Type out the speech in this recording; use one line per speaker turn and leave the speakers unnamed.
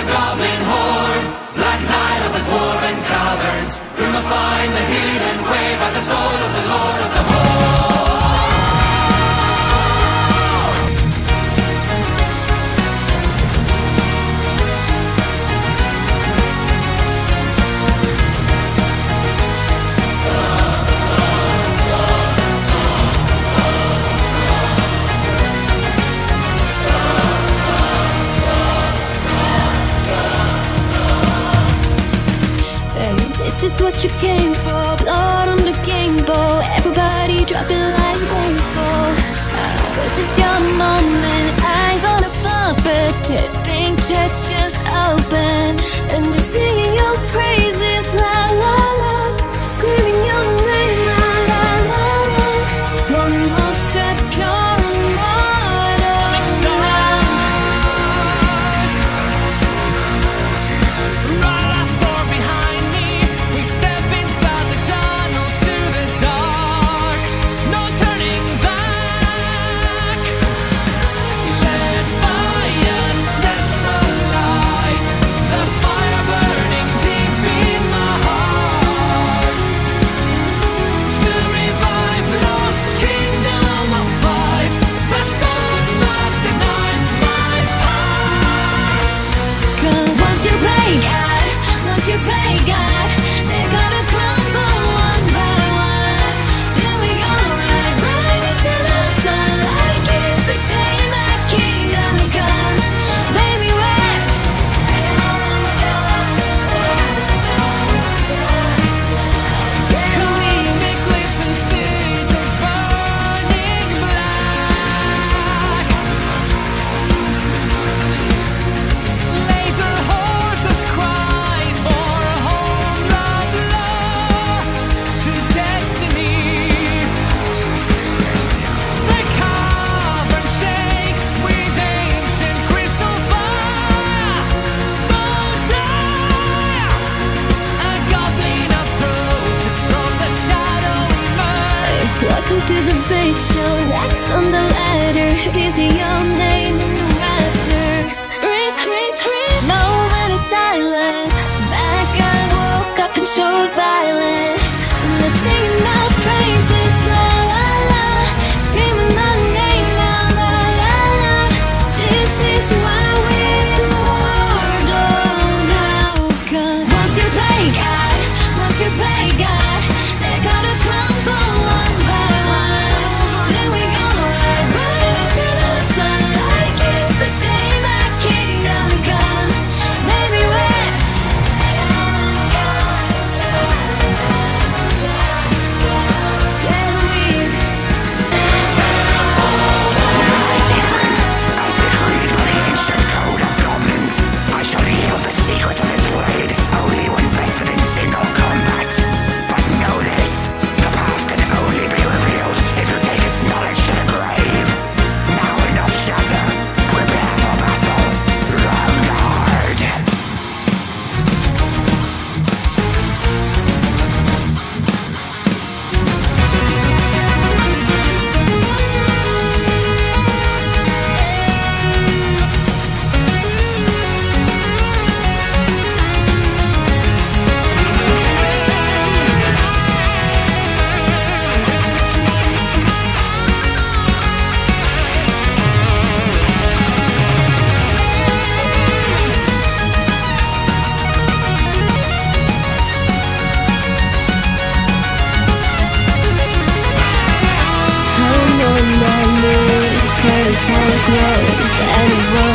the Goblin Horde, Black Knight of the Dwarven Caverns. We must find the hidden way by the sword of the Lord of the Horde.
This is what you came for. Blood on the game bowl. Everybody drop it like rainfall. This is your moment. Eyes on a puppet. Pink checks just open, and you're singing your praises, la la la, screaming your name, la la la la. One more step, you're immortal now.
Right I fall behind me. We step inside the tunnels to the dark. No turning back. Led by ancestral light, the fire burning deep in my heart. To revive lost kingdom of life, the sun must ignite my path.
Cause once you play God, once you play God, they're gonna crumble one by one. Then we gonna ride right into the sun like it's the day my kingdom come. Baby, we're
Cosmic leaps and sigils burning black. Laser horses cry for a home love lost to destiny. The cavern shakes with ancient crystal fire. So dire, a goblin approaches from the shadowy murk.
welcome to the big show. Next on the ladder, is your name in the rafters. Breathe, breathe, breathe. Moment is silent. Bad guy woke up and shows violence. And they're singing our praises, la la la, screaming our name, la la la la. This is why we're immortal now. Cause once you play God, once you play God, they're gonna crumble one by one. Then we gonna ride right into the sun like it's the day my kingdom come. Baby, we're stand weak.
As decreed by the ancient code of goblins, I shall yield the secret of this blade only when bested in single combat. But know this, the path can only be revealed if you take its knowledge to the grave. Now enough chatter. Prepare for battle. Round hard.
I'm on my knees, praying for glory. Anyone